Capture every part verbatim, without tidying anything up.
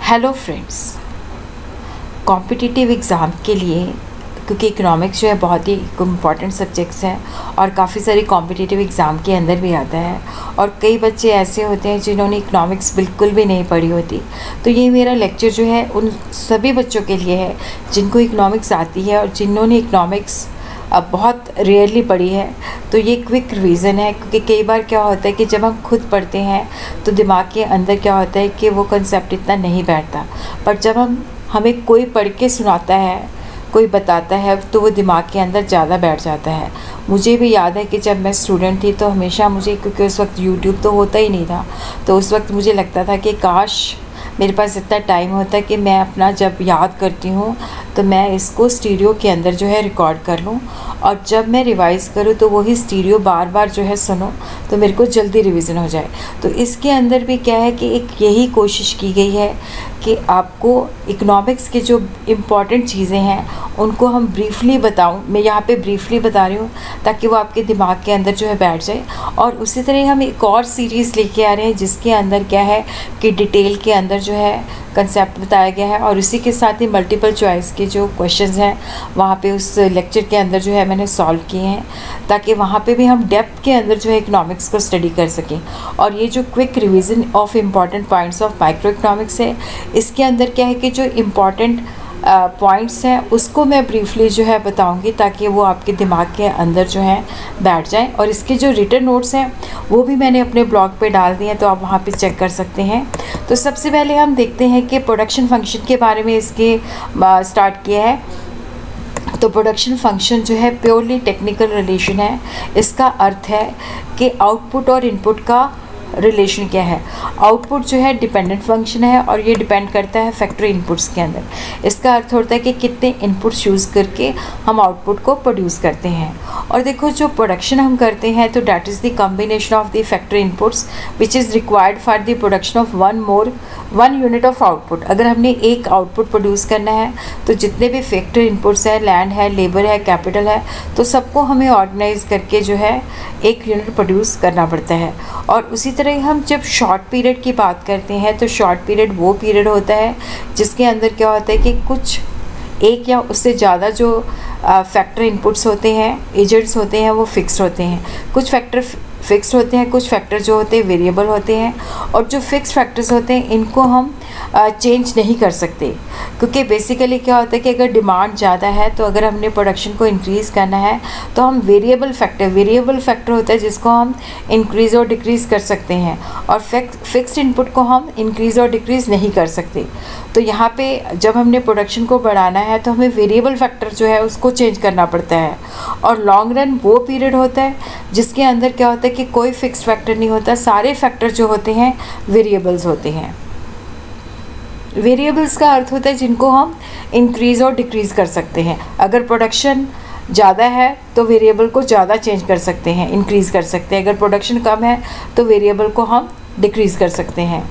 Hello friends, competitive exam के लिए, क्योंकि इकोनॉमिक्स जो है बहुत ही इम्पॉर्टेंट सब्जेक्ट्स हैं और काफ़ी सारी कॉम्पिटिटिव एग्ज़ाम के अंदर भी आता है और कई बच्चे ऐसे होते हैं जिन्होंने इकोनॉमिक्स बिल्कुल भी नहीं पढ़ी होती। तो ये मेरा लेक्चर जो है उन सभी बच्चों के लिए है जिनको इकोनॉमिक्स आती है और जिन्होंने इकोनॉमिक्स अब बहुत रेयरली पढ़ी है। तो ये क्विक रिवीजन है, क्योंकि कई बार क्या होता है कि जब हम खुद पढ़ते हैं तो दिमाग के अंदर क्या होता है कि वो कंसेप्ट इतना नहीं बैठता, पर जब हम हमें कोई पढ़ के सुनाता है, कोई बताता है, तो वो दिमाग के अंदर ज़्यादा बैठ जाता है। मुझे भी याद है कि जब मैं स्टूडेंट थी तो हमेशा मुझे, क्योंकि उस वक्त यूट्यूब तो होता ही नहीं था, तो उस वक्त मुझे लगता था कि काश मेरे पास इतना टाइम होता है कि मैं अपना जब याद करती हूँ तो मैं इसको स्टीरियो के अंदर जो है रिकॉर्ड कर लूँ और जब मैं रिवाइज़ करूँ तो वही स्टीरियो बार बार जो है सुनो तो मेरे को जल्दी रिवीजन हो जाए। तो इसके अंदर भी क्या है कि एक यही कोशिश की गई है कि आपको इकोनॉमिक्स के जो इम्पॉर्टेंट चीज़ें हैं उनको हम ब्रीफली बताऊं। मैं यहाँ पे ब्रीफली बता रही हूँ ताकि वो आपके दिमाग के अंदर जो है बैठ जाए। और उसी तरह हम एक और सीरीज़ लेके आ रहे हैं जिसके अंदर क्या है कि डिटेल के अंदर जो है कंसेप्ट बताया गया है और उसी के साथ ही मल्टीपल चॉइस के जो क्वेश्चंस हैं वहाँ पे उस लेक्चर के अंदर जो है मैंने सॉल्व किए हैं, ताकि वहाँ पे भी हम डेप्थ के अंदर जो है इकोनॉमिक्स को स्टडी कर सकें। और ये जो quick revision of important points of micro economics है, इसके अंदर क्या है कि जो इम्पॉर्टेंट पॉइंट्स हैं उसको मैं ब्रीफली जो है बताऊंगी ताकि वो आपके दिमाग के अंदर जो है बैठ जाएं। और इसके जो रिटन नोट्स हैं वो भी मैंने अपने ब्लॉग पे डाल दिए हैं, तो आप वहाँ पे चेक कर सकते हैं। तो सबसे पहले हम देखते हैं कि प्रोडक्शन फंक्शन के बारे में इसके स्टार्ट किया है। तो प्रोडक्शन फंक्शन जो है प्योरली टेक्निकल रिलेशन है। इसका अर्थ है कि आउटपुट और इनपुट का रिलेशन क्या है। आउटपुट जो है डिपेंडेंट फंक्शन है और ये डिपेंड करता है फैक्टर इनपुट्स के अंदर। इसका अर्थ होता है कि कितने इनपुट्स यूज़ करके हम आउटपुट को प्रोड्यूस करते हैं। और देखो, जो प्रोडक्शन हम करते हैं तो that is the combination of the factor inputs which is required for the production of one more one unit of output. अगर हमने एक आउटपुट प्रोड्यूस करना है तो जितने भी फैक्टर इनपुट्स है, लैंड है, लेबर है, कैपिटल है, तो सबको हमें ऑर्गेनाइज करके जो है एक यूनिट प्रोड्यूस करना पड़ता है। और उसी तरह हम जब शॉर्ट पीरियड की बात करते हैं तो शॉर्ट पीरियड वो पीरियड होता है जिसके अंदर क्या होता है कि कुछ एक या उससे ज़्यादा जो फैक्टर इनपुट्स होते हैं, एजेंट्स होते हैं, वो फिक्स होते हैं। कुछ फैक्टर फिक्स होते हैं, कुछ फैक्टर जो होते हैं वेरिएबल होते हैं। और जो फिक्स फैक्टर्स होते हैं इनको हम चेंज नहीं कर सकते, क्योंकि बेसिकली क्या होता है कि अगर डिमांड ज़्यादा है तो अगर हमने प्रोडक्शन को इंक्रीज़ करना है तो हम वेरिएबल फैक्टर वेरिएबल फैक्टर होता है जिसको हम इंक्रीज़ और डिक्रीज़ कर सकते हैं, और फिक्स्ड इनपुट को हम इंक्रीज़ और डिक्रीज़ नहीं कर सकते। तो यहाँ पे जब हमने प्रोडक्शन को बढ़ाना है तो हमें वेरिएबल फैक्टर जो है उसको चेंज करना पड़ता है। और लॉन्ग रन वो पीरियड होता है जिसके अंदर क्या होता है कि कोई फिक्स फैक्टर नहीं होता, सारे फैक्टर जो होते हैं वेरिएबल्स होते हैं। वेरिएबल्स का अर्थ होता है जिनको हम इंक्रीज़ और डिक्रीज़ कर सकते हैं। अगर प्रोडक्शन ज़्यादा है तो वेरिएबल को ज़्यादा चेंज कर सकते हैं, इंक्रीज़ कर सकते हैं। अगर प्रोडक्शन कम है तो वेरिएबल को हम डिक्रीज़ कर सकते हैं।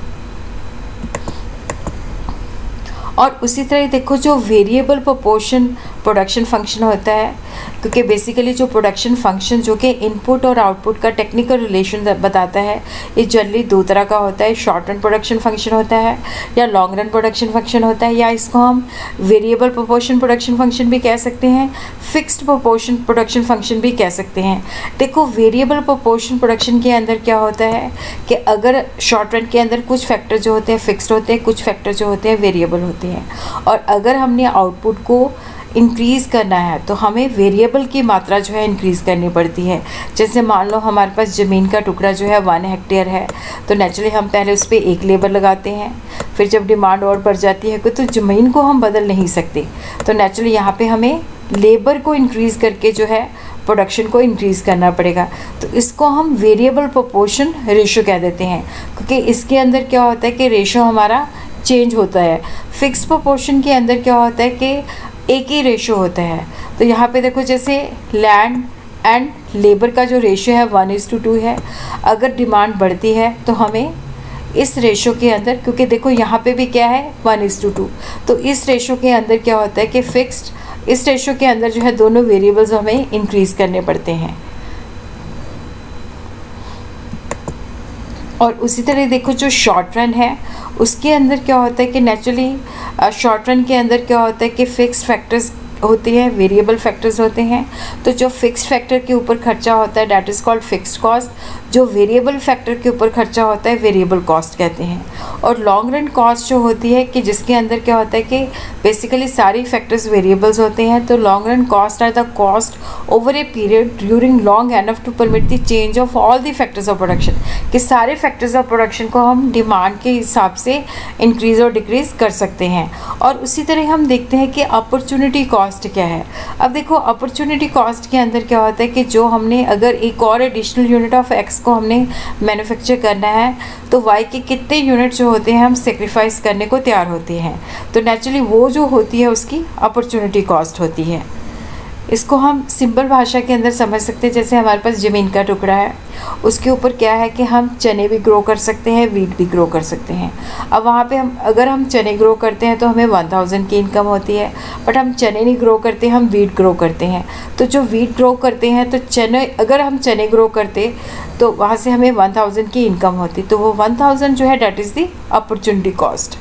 और उसी तरह देखो, जो वेरिएबल प्रोपोर्शन प्रोडक्शन फंक्शन होता है, क्योंकि बेसिकली जो प्रोडक्शन फंक्शन जो कि इनपुट और आउटपुट का टेक्निकल रिलेशन बताता है, ये जनरली दो तरह का होता है। शॉर्ट रन प्रोडक्शन फंक्शन होता है या लॉन्ग रन प्रोडक्शन फंक्शन होता है, या इसको हम वेरिएबल प्रोपोर्शन प्रोडक्शन फंक्शन भी कह सकते हैं, फिक्स्ड प्रोपोर्शन प्रोडक्शन फंक्शन भी कह सकते हैं। देखो, वेरिएबल प्रोपोर्शन प्रोडक्शन के अंदर क्या होता है कि अगर शॉर्ट रन के अंदर कुछ फैक्टर जो होते हैं फिक्स्ड होते हैं, कुछ फैक्टर जो होते हैं वेरिएबल होते हैं, और अगर हमने आउटपुट को इंक्रीज़ करना है तो हमें वेरिएबल की मात्रा जो है इंक्रीज़ करनी पड़ती है। जैसे मान लो हमारे पास ज़मीन का टुकड़ा जो है वन हेक्टेयर है, तो नेचुरली हम पहले उस पर एक लेबर लगाते हैं, फिर जब डिमांड और बढ़ जाती है तो ज़मीन को हम बदल नहीं सकते, तो नेचुरली यहाँ पे हमें लेबर को इंक्रीज़ करके जो है प्रोडक्शन को इंक्रीज़ करना पड़ेगा। तो इसको हम वेरिएबल प्रोपोर्शन रेशो कह देते हैं, क्योंकि इसके अंदर क्या होता है कि रेशो हमारा चेंज होता है। फिक्स प्रोपोर्शन के अंदर क्या होता है कि एक ही रेशो होता है। तो यहाँ पे देखो, जैसे लैंड एंड लेबर का जो रेशो है वन इज़ टू टू है। अगर डिमांड बढ़ती है तो हमें इस रेशो के अंदर, क्योंकि देखो यहाँ पे भी क्या है वन इज़ टू टू, तो इस रेशो के अंदर क्या होता है कि फिक्स्ड, इस रेशो के अंदर जो है दोनों वेरिएबल्स हमें इंक्रीज़ करने पड़ते हैं। और उसी तरह देखो जो शॉर्ट रन है उसके अंदर क्या होता है कि नेचुरली शॉर्ट रन के अंदर क्या होता है कि फिक्स फैक्टर्स होती है, वेरिएबल फैक्टर्स होते हैं। तो जो फिक्स फैक्टर के ऊपर खर्चा होता है that is called fixed cost, जो वेरिएबल फैक्टर के ऊपर खर्चा होता है वेरिएबल कॉस्ट कहते हैं। और लॉन्ग रन कॉस्ट जो होती है कि जिसके अंदर क्या होता है कि बेसिकली सारी फैक्टर्स वेरिएबल्स होते हैं। तो long run cost are the cost over a period during long enough to permit the change of all the factors of production, कि सारे फैक्टर्स ऑफ प्रोडक्शन को हम डिमांड के हिसाब से इंक्रीज़ और डिक्रीज़ कर सकते हैं। और उसी तरह हम देखते हैं कि अपॉर्चुनिटी कॉस्ट क्या है। अब देखो अपॉर्चुनिटी कॉस्ट के अंदर क्या होता है कि जो हमने अगर एक और एडिशनल यूनिट ऑफ एक्स को हमने मैन्युफैक्चर करना है तो वाई के कितने यूनिट जो होते हैं हम सेक्रीफाइस करने को तैयार होते हैं। तो नेचुरली वो जो होती है उसकी अपॉर्चुनिटी कॉस्ट होती है। इसको हम सिंपल भाषा के अंदर समझ सकते हैं, जैसे हमारे पास ज़मीन का टुकड़ा है, उसके ऊपर क्या है कि हम चने भी ग्रो कर सकते हैं, वीट भी ग्रो कर सकते हैं। अब वहाँ पे हम अगर हम चने ग्रो करते हैं तो हमें वन थाउजेंड की इनकम होती है, बट हम चने नहीं ग्रो करते, हम वीट ग्रो करते हैं। तो जो वीट ग्रो करते हैं तो चने, अगर हम चने ग्रो करते तो वहाँ से हमें वन थाउजेंड की इनकम होती। तो वो वन थाउजेंड जो है that is the opportunity cost.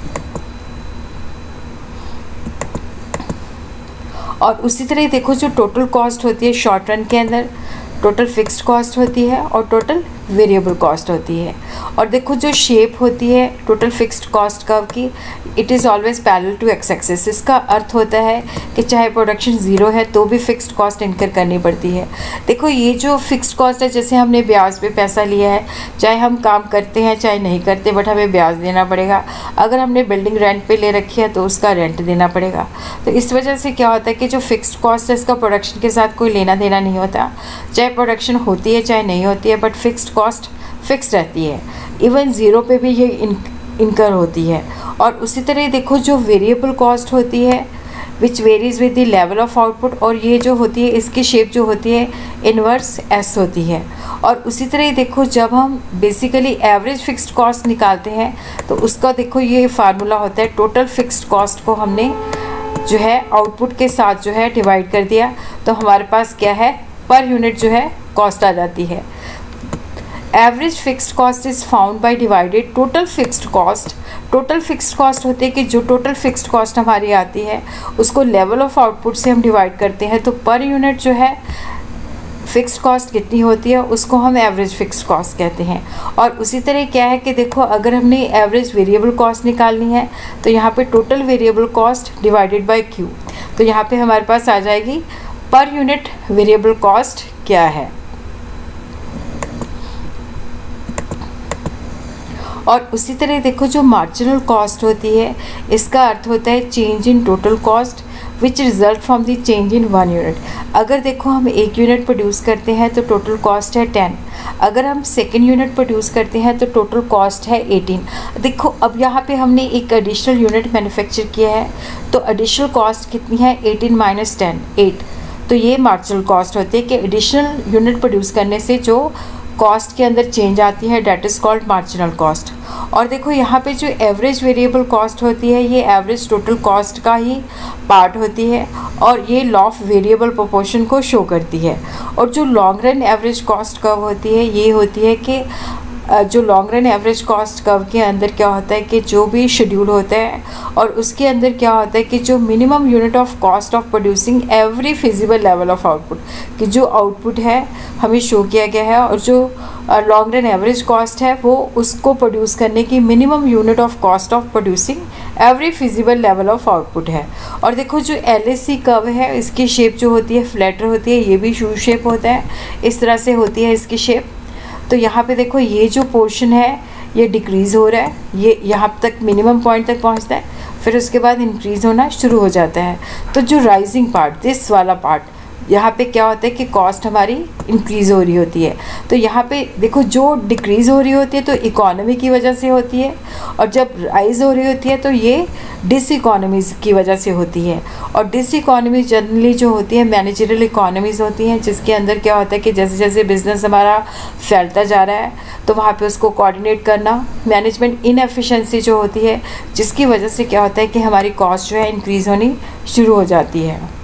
और उसी तरह देखो जो टोटल कॉस्ट होती है शॉर्ट रन के अंदर, टोटल फिक्स्ड कॉस्ट होती है और टोटल वेरिएबल कॉस्ट होती है। और देखो जो शेप होती है टोटल फिक्स्ड कॉस्ट कर्व की, it is always parallel to X axis. इसका अर्थ होता है कि चाहे प्रोडक्शन ज़ीरो है तो भी फिक्स्ड कॉस्ट इनकर करनी पड़ती है। देखो ये जो फिक्स्ड कॉस्ट है, जैसे हमने ब्याज पे पैसा लिया है, चाहे हम काम करते हैं चाहे नहीं करते बट हमें ब्याज देना पड़ेगा। अगर हमने बिल्डिंग रेंट पे ले रखी है तो उसका रेंट देना पड़ेगा। तो इस वजह से क्या होता है कि जो फिक्स्ड कॉस्ट है इसका प्रोडक्शन के साथ कोई लेना देना नहीं होता, चाहे प्रोडक्शन होती है चाहे नहीं होती है, बट फिक्स्ड कॉस्ट फिक्स रहती है। इवन ज़ीरो पे भी ये इन इनकर होती है। और उसी तरह देखो जो वेरिएबल कॉस्ट होती है which varies with the level of output, और ये जो होती है इसकी शेप जो होती है इनवर्स एस होती है। और उसी तरह देखो जब हम बेसिकली एवरेज फिक्स्ड कॉस्ट निकालते हैं तो उसका देखो ये फार्मूला होता है, टोटल फिक्स्ड कॉस्ट को हमने जो है आउटपुट के साथ जो है डिवाइड कर दिया तो हमारे पास क्या है पर यूनिट जो है कॉस्ट आ जाती है। Average fixed cost is found by divided total fixed cost. Total fixed cost होती है कि जो टोटल फिक्स्ड कॉस्ट हमारी आती है उसको लेवल ऑफ आउटपुट से हम डिवाइड करते हैं। तो पर यूनिट जो है फिक्स्ड कॉस्ट कितनी होती है उसको हम एवरेज फिक्स्ड कॉस्ट कहते हैं। और उसी तरह क्या है कि देखो अगर हमने एवरेज वेरिएबल कॉस्ट निकालनी है तो यहाँ पे total variable cost divided by Q, तो यहाँ पे हमारे पास आ जाएगी पर यूनिट वेरिएबल कॉस्ट क्या है। और उसी तरह देखो जो मार्जिनल कॉस्ट होती है इसका अर्थ होता है change in total cost which result from the change in one unit. अगर देखो हम एक यूनिट प्रोड्यूस करते हैं तो टोटल कॉस्ट है टेन, अगर हम सेकेंड यूनिट प्रोड्यूस करते हैं तो टोटल कॉस्ट है एटीन। देखो अब यहाँ पे हमने एक एडिशनल यूनिट मैन्युफैक्चर किया है तो एडिशनल कॉस्ट कितनी है एटीन माइनस टेन, एट। तो ये मार्जिनल कॉस्ट होती है कि एडिशनल यूनिट प्रोड्यूस करने से जो कॉस्ट के अंदर चेंज आती है that is called marginal cost. और देखो यहाँ पे जो एवरेज वेरिएबल कॉस्ट होती है ये एवरेज टोटल कॉस्ट का ही पार्ट होती है और ये लॉ ऑफ वेरिएबल प्रोपोर्शन को शो करती है। और जो long run average cost curve होती है ये होती है कि जो long run average cost curve के अंदर क्या होता है कि जो भी शेड्यूल होता है और उसके अंदर क्या होता है कि जो minimum unit of cost of producing every feasible level of output, कि जो आउटपुट है हमें शो किया गया है और जो लॉन्ग रन एवरेज कॉस्ट है वो उसको प्रोड्यूस करने की minimum unit of cost of producing every feasible level of output है। और देखो जो एल ए सी कर्व है इसकी शेप जो होती है फ्लैटर होती है, ये भी शू शेप होता है, इस तरह से होती है इसकी शेप। तो यहाँ पे देखो ये जो पोर्शन है ये डिक्रीज़ हो रहा है, ये यहाँ तक मिनिमम पॉइंट तक पहुँचता है, फिर उसके बाद इंक्रीज़ होना शुरू हो जाता है। तो जो राइजिंग पार्ट, दिस वाला पार्ट, यहाँ पे क्या होता है कि कॉस्ट हमारी इंक्रीज़ हो रही होती है। तो यहाँ पे देखो जो डिक्रीज़ हो रही होती है तो इकोनॉमी की वजह से होती है, और जब राइज़ हो रही होती है तो ये डिस इकोनॉमीज़ की वजह से होती है। और डिस इकोनॉमीज जनरली जो होती है मैनेजरल इकोनॉमीज़ होती हैं, जिसके अंदर क्या होता है कि जैसे जैसे बिज़नेस हमारा फैलता जा रहा है तो वहाँ पे उसको कोऑर्डिनेट करना, मैनेजमेंट इनएफिशिएंसी जो होती है जिसकी वजह से क्या होता है कि हमारी कॉस्ट जो है इंक्रीज़ होनी शुरू हो जाती है।